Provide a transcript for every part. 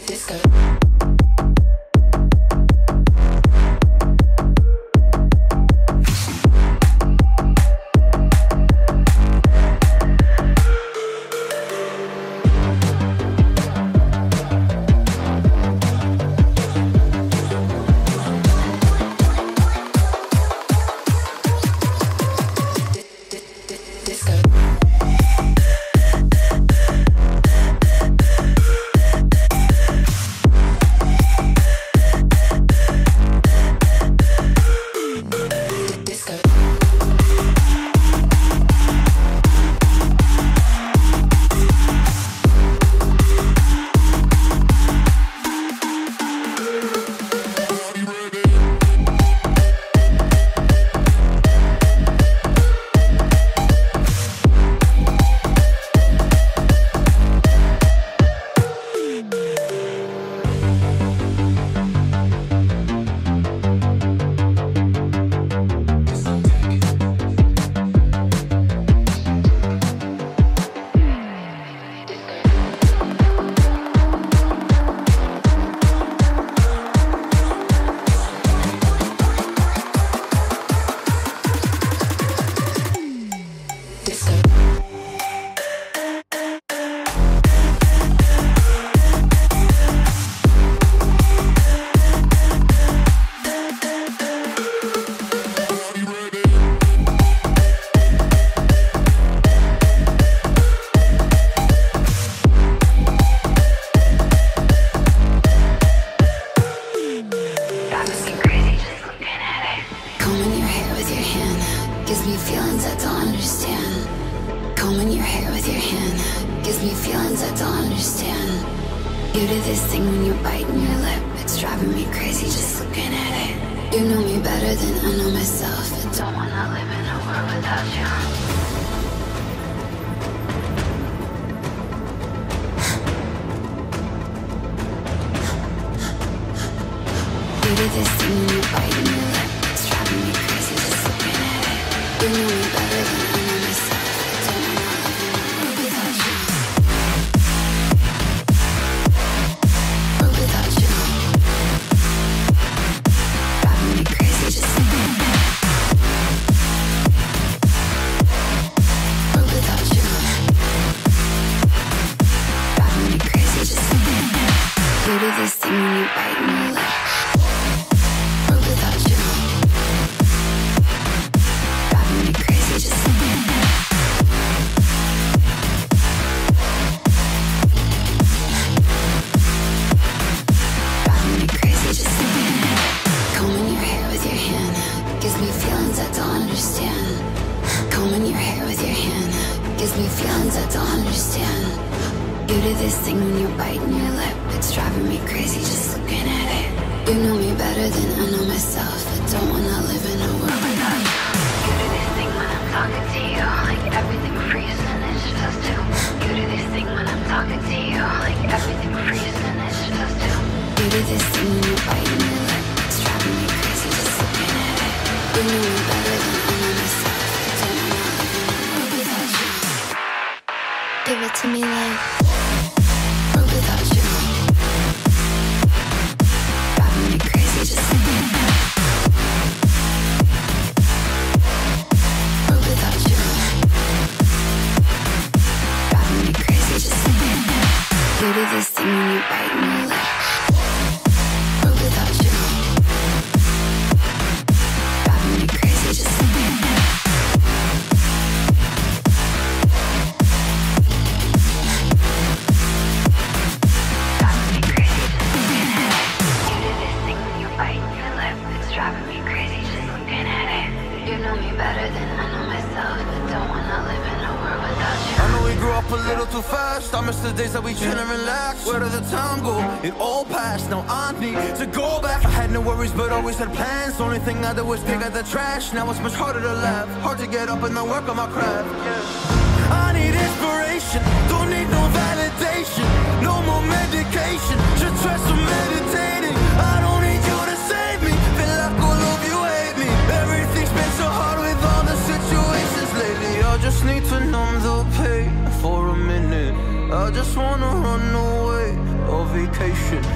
Now it's much harder to laugh, hard to get up and then work on my craft. Yeah. I need inspiration, don't need no validation, no more medication, just try some meditating. I don't need you to save me, feel like all of you hate me. Everything's been so hard with all the situations lately. I just need to numb the pain for a minute. I just wanna run away on vacation.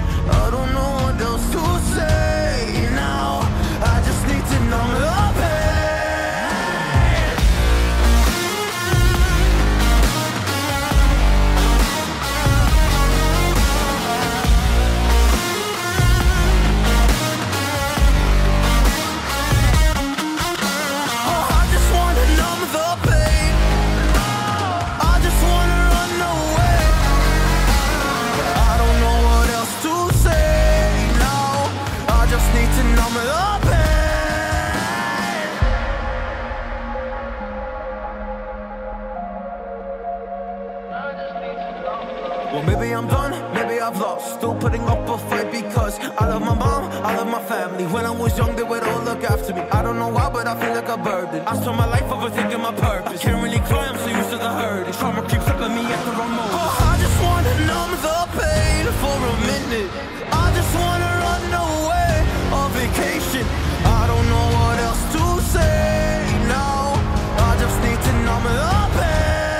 up a fight because I love my mom, I love my family. When I was young, they would all look after me. I don't know why, but I feel like a burden. I spent my life overthinking my purpose. Can't really cry, I'm so used to the hurt. Trauma keeps up at me at the wrong moment. Oh, I just wanna numb the pain for a minute. I just wanna run away on vacation. I don't know what else to say now. I just need to numb the pain.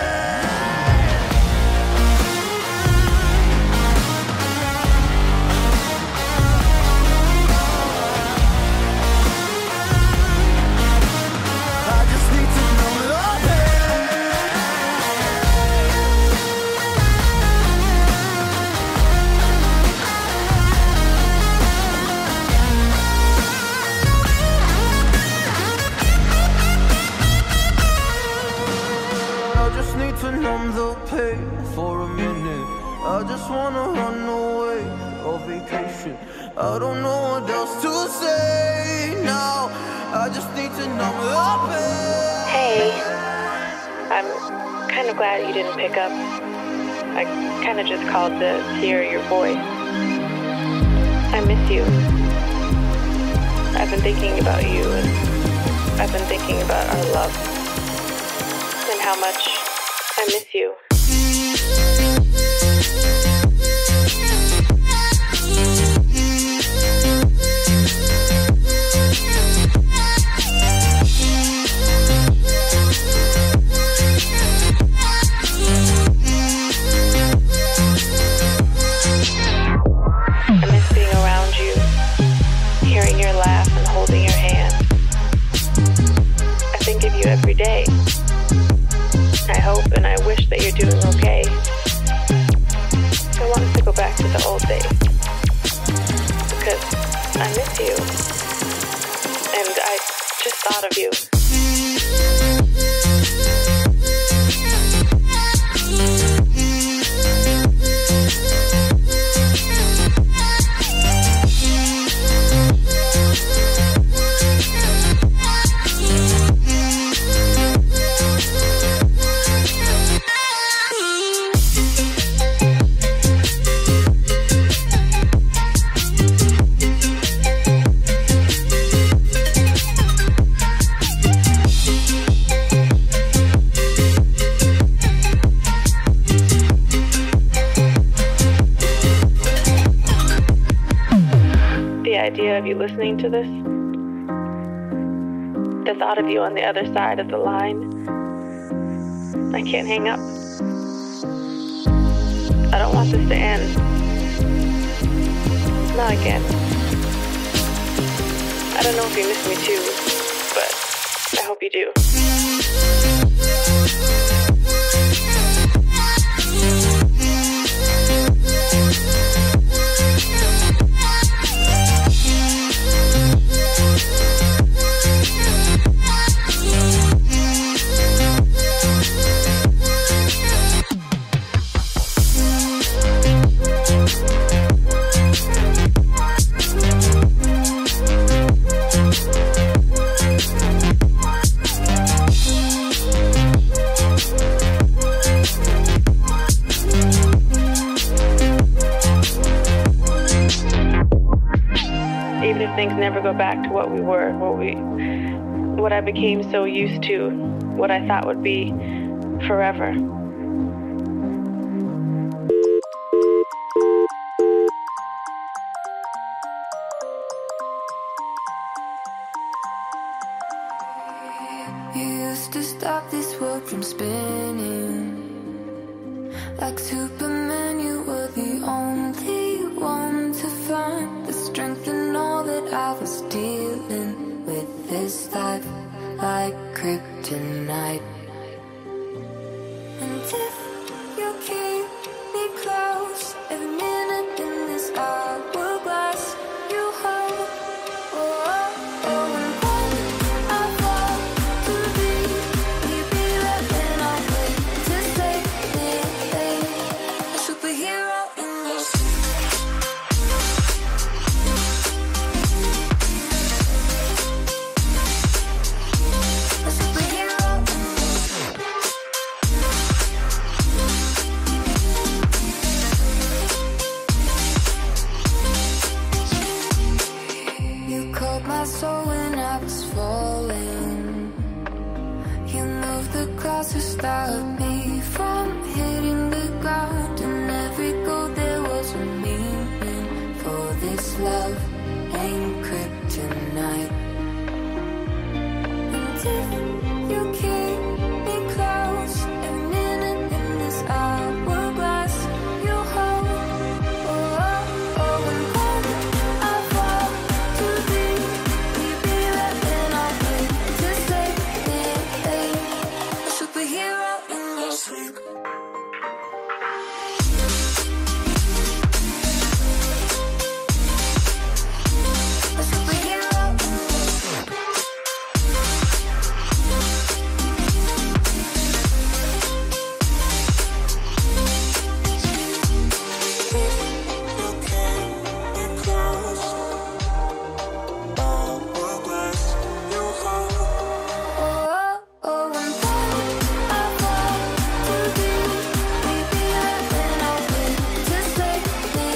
Numb the pain for a minute. I just wanna run away on vacation. I don't know what else to say now. I just need to numb the pain. Hey, I'm kind of glad you didn't pick up. I kind of just called to hear your voice. I miss you. I've been thinking about you, and I've been thinking about our love and how much I miss you. I miss being around you, hearing your laugh and holding your hand. I think of you every day. I hope and I wish that you're doing okay. I want us to go back to the old days because I miss you and I just thought of you. Of you listening to this, the thought of you on the other side of the line, I can't hang up. I don't want this to end. Not again. I don't know if you miss me too, but I hope you do. Even if things never go back to what we were, what I became so used to, what I thought would be forever. You used to stop this world from spinning. Like Superman, you were the only one to find the strength in all that I was dealing with this life, like kryptonite. And if you keep me close, every minute in this hourglass, you hold. Oh, oh, oh, and when I fall to leave, will you be there when I wait to save me? A superhero in this. A superhero in this. saw when I was falling. You moved the clouds to stop me from hitting the ground. And every goal there was a meaning. For this love ain't kryptonite. And if you keep me close, a minute in this hourglass you hold. Oh, oh, oh, and when I fall too deep, leave me there and I'll wait to save me. A superhero in your sleep. A superhero in your sleep. Oh, oh, and when I fall too deep, leave me there and I'll wait to save me.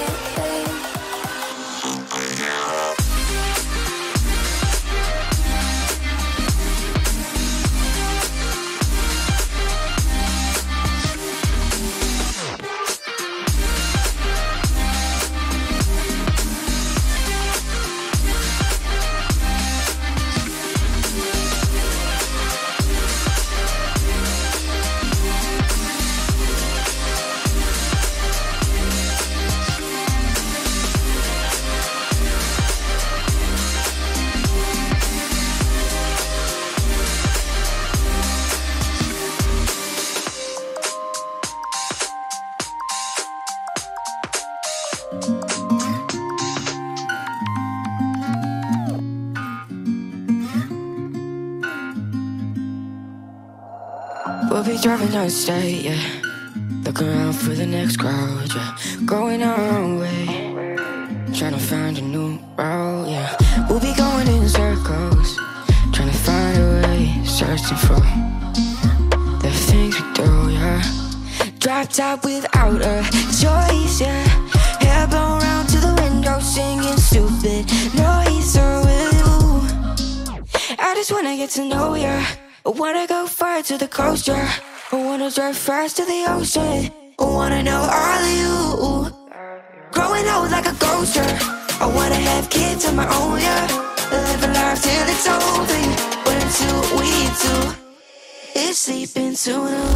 We'll be driving down the state, yeah. Look around for the next crowd, yeah. Going our own way, trying to find a new route, yeah. We'll be going in circles, trying to find a way, searching for the things we do, yeah. Drop top without a choice, yeah. Hair blown round to the window, singing stupid noise with you. I just wanna get to know ya. I wanna go far to the coast, yeah. I wanna drive fast to the ocean. I wanna know all of you. Growing old like a ghost, yeah. I wanna have kids of my own, yeah. Live a life till it's over. But until we do, it's sleeping soon.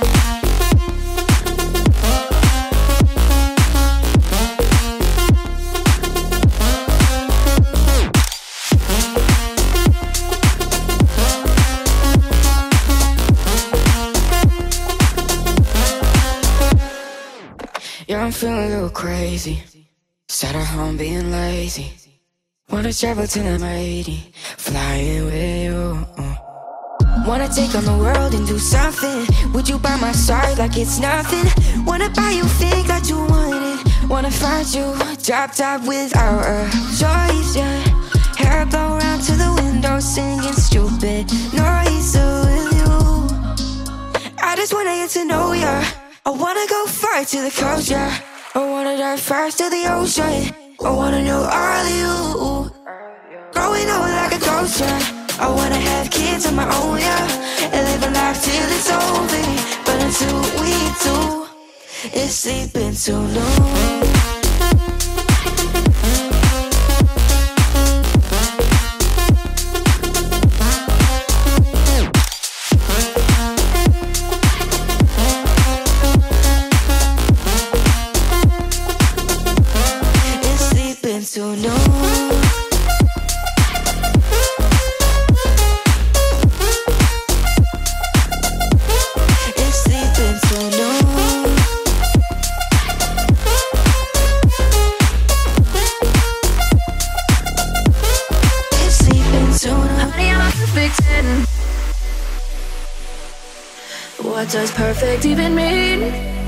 Yeah, I'm feeling a little crazy. Sat at home being lazy. Wanna travel to the mighty, flying with you. Wanna take on the world and do something. Would you by my side like it's nothing? Wanna buy you things that you wanted. Wanna find you, drop top without a choice, yeah. Hair blow round to the window, singing stupid noise with you. I just wanna get to know ya. I wanna go far to the coast, yeah. I wanna dive fast to the ocean. I wanna know all of you. Growing old like a ghost, yeah. I wanna have kids of my own, yeah. And live a life till it's over. But until we do, it's sleeping too long. So no, it's sleeping so no. It's sleeping so no. Honey, I'm a perfect 10. What does perfect even mean?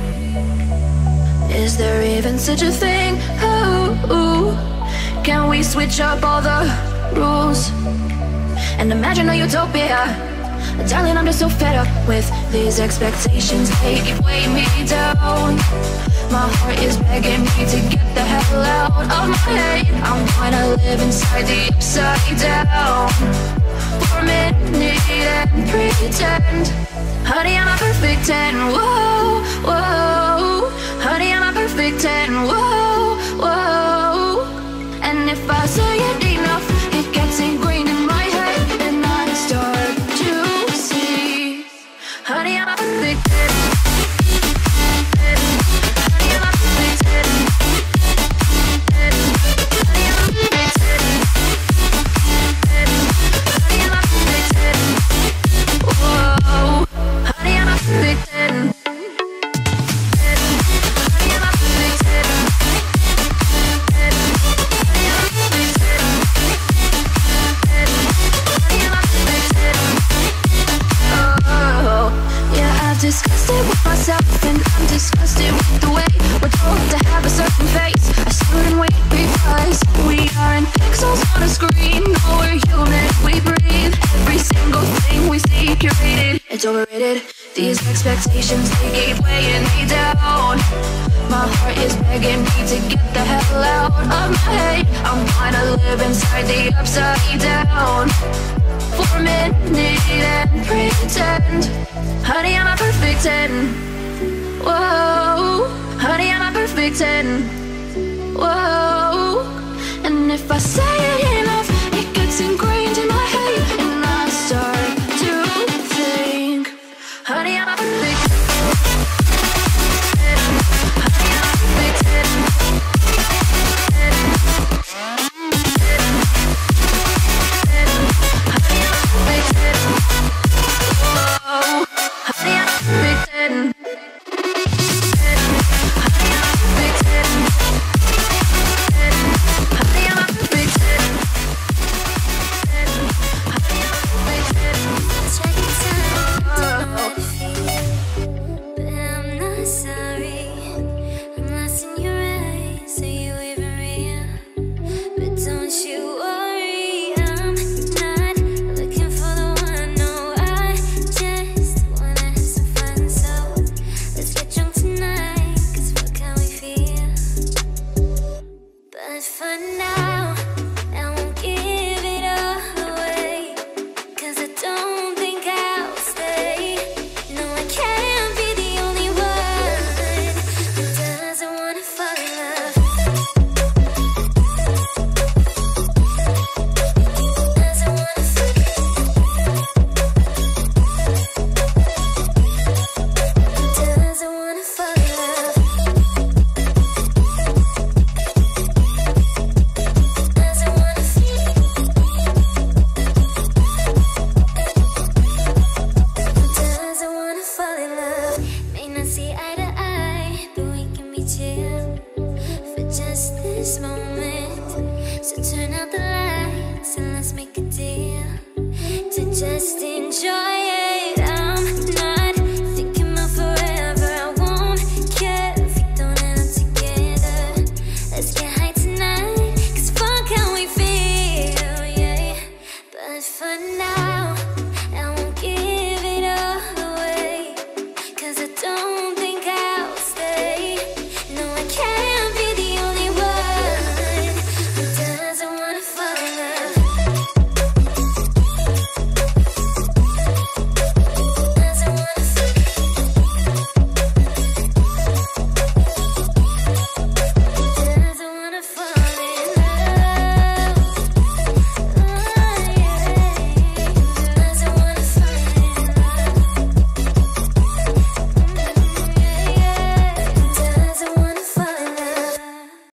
Is there even such a thing? Oh, can we switch up all the rules and imagine a utopia? Darling, I'm just so fed up with these expectations. They keep weighing me down. My heart is begging me to get the hell out of my head. I'm gonna live inside the upside down for a minute and pretend. Honey, I'm a perfect 10. Whoa, whoa. Honey, I'm a perfect 10. Whoa, whoa. And if I say it enough, it gets ingrained in my head, and I start to see. Honey, I'm a perfect 10. Honey, I'm a perfect 10. Honey, I'm a perfect 10. Honey, I'm a perfect 10. Whoa. Honey, I'm a perfect 10. Honey, I'm a perfect 10. Disgusted with myself, and I'm disgusted with the way we're told to have a certain face. I stood and wait because we aren't pixels on a screen. No, we're human, we breathe. Every single thing we see curated, it's overrated. These expectations, they keep weighing me down. My heart is begging me to get the hell out of my head. I'm gonna live inside the upside down for a minute and pretend. Honey, I'm a perfect 10. Whoa. Honey, I'm a perfect 10. Whoa. And if I say it enough, it gets ingrained in my head, and I start to think. Honey, I'm a perfect 10. Honey, I'm a perfect 10. Honey, I'm a perfect 10. Whoa. Honey, I'm a perfect 10. Honey, I'm a perfect 10. Honey, I'm a perfect 10. Honey, I'm a perfect 10. Check it out, don't know how to feel, but I'm not sorry. I'm lost in your eyes, are you even real? But don't you worry, I'm not looking for the one. No, I just wanna have some fun. So let's get drunk tonight, 'cause fuck how we feel. But for now, I won't give it all away, 'cause I don't think I'll stay. No, I can't be the only one who doesn't wanna fall in love. Doesn't wanna fall in love. Doesn't wanna fall in love. Doesn't wanna feel. Doesn't wanna fall in love. May not see eye to eye, but we can be chill for just this moment.